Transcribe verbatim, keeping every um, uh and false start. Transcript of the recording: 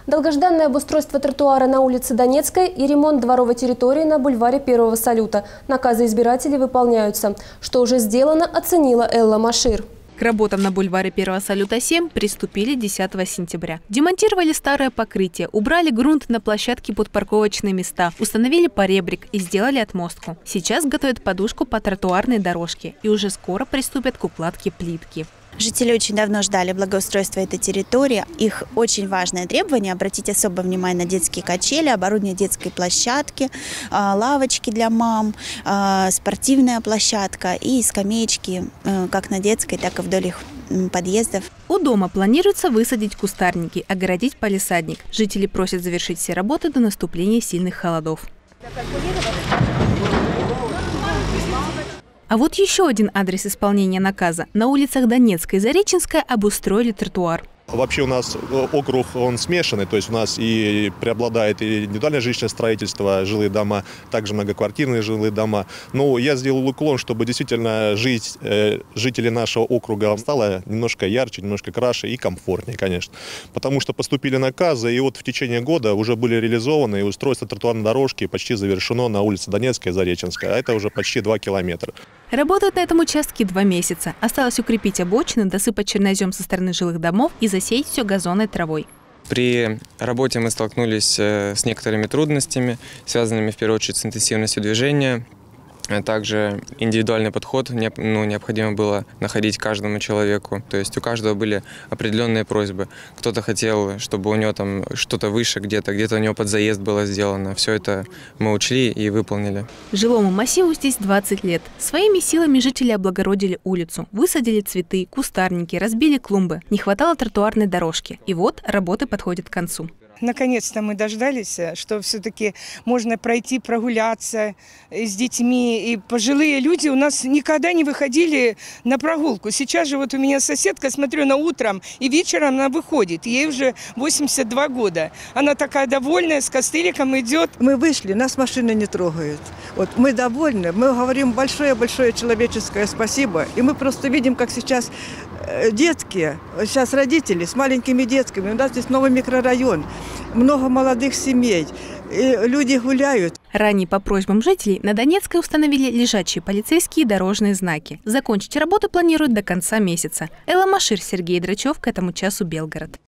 Долгожданное обустройство тротуара на улице Донецкой и ремонт дворовой территории на бульваре Первого Салюта. Наказы избирателей выполняются. Что уже сделано, оценила Элла Машир. К работам на бульваре Первого Салюта семь приступили десятого сентября. Демонтировали старое покрытие, убрали грунт на площадке под парковочные места, установили поребрик и сделали отмостку. Сейчас готовят подушку по тротуарной дорожке и уже скоро приступят к укладке плитки. Жители очень давно ждали благоустройства этой территории. Их очень важное требование – обратить особое внимание на детские качели, оборудование детской площадки, лавочки для мам, спортивная площадка и скамеечки как на детской, так и вдоль их подъездов. У дома планируется высадить кустарники, огородить палисадник. Жители просят завершить все работы до наступления сильных холодов. А вот еще один адрес исполнения наказа. На улицах Донецкой и Зареченская обустроили тротуар. Вообще у нас округ, он смешанный, то есть у нас и преобладает и индивидуальное жилищное строительство, жилые дома, также многоквартирные жилые дома. Но я сделал уклон, чтобы действительно жить, э, жители нашего округа стало немножко ярче, немножко краше и комфортнее, конечно. Потому что поступили наказы, и вот в течение года уже были реализованы, и устройство тротуарной дорожки почти завершено на улице Донецкая и Зареченская, а это уже почти два километра. Работают на этом участке два месяца. Осталось укрепить обочины, досыпать чернозем со стороны жилых домов и засеять все газонной травой. При работе мы столкнулись с некоторыми трудностями, связанными в первую очередь с интенсивностью движения. Также индивидуальный подход ну, необходимо было находить каждому человеку. То есть у каждого были определенные просьбы. Кто-то хотел, чтобы у него там что-то выше где-то, где-то у него под заезд было сделано. Все это мы учли и выполнили. Жилому массиву здесь двадцать лет. Своими силами жители облагородили улицу, высадили цветы, кустарники, разбили клумбы. Не хватало тротуарной дорожки. И вот работы подходят к концу. Наконец-то мы дождались, что все-таки можно пройти, прогуляться с детьми. И пожилые люди у нас никогда не выходили на прогулку. Сейчас же вот у меня соседка, смотрю, на утром и вечером она выходит. Ей уже восемьдесят два года. Она такая довольная, с костыликом идет. Мы вышли, нас машины не трогают. Вот мы довольны, мы говорим большое-большое человеческое спасибо. И мы просто видим, как сейчас детки, сейчас родители с маленькими детками. У нас здесь новый микрорайон. Много молодых семей, и люди гуляют. Ранее по просьбам жителей на Донецкой установили лежачие полицейские дорожные знаки. Закончить работу планируют до конца месяца. Элла Машир, Сергей Драчев, к этому часу Белгород.